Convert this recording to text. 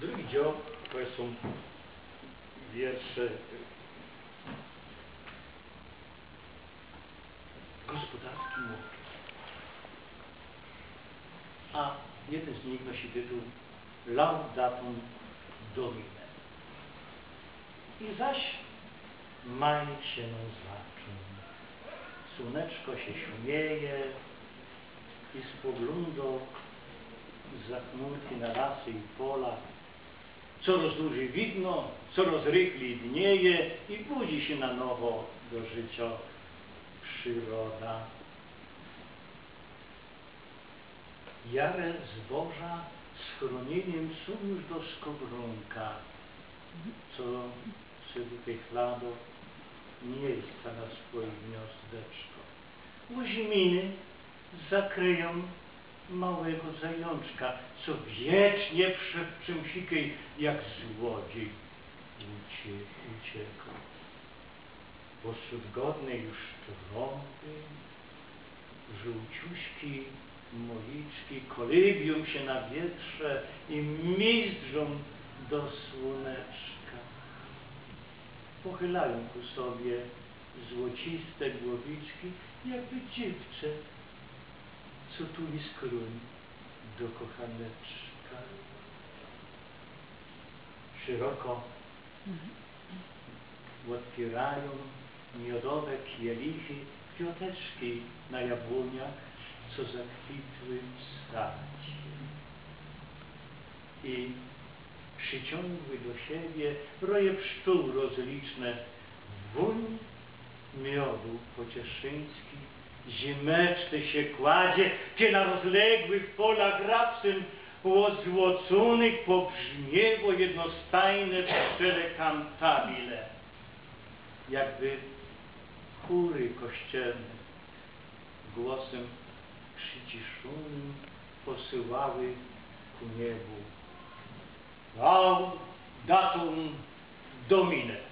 Drugi dział to są wiersze gospodarski młodszy. A jeden z nich nosi tytuł Laudatum Domine. I zaś maj się zaczął. Słoneczko się śmieje i spogląda za chmurki na lasy i pola. Coraz dłużej widno, coraz rychliej dnieje i budzi się na nowo do życia przyroda. Jare zboża schronieniem są już do skowronka, co tych ladów miejsca na swoje gniazdeczko. Łoziminy zakryją małego zajączka, co wiecznie przemsikej jak złodziej uciekał. Pośród godnej już trąby, żółciuśki moliczki kolybią się na wietrze i mizdrzą do słoneczka. Pochylają ku sobie złociste głowiczki, jakby dziewczę, co tuli skroń do kochaneczka. Szeroko otwierają miodowe kielichy kwiateczki na jabłoniach, co zakwitły w sadzie. I przyciągły do siebie roje pszczół rozliczne. Wóń miodu pocieszyński zimeczny się kładzie, gdzie na rozległych polach rapsem ozłoconych pobrzmiewo jednostajne pszczele kantabile, jakby chóry kościelne głosem przyciszonym posyłały ku niebu Laudatum Domine.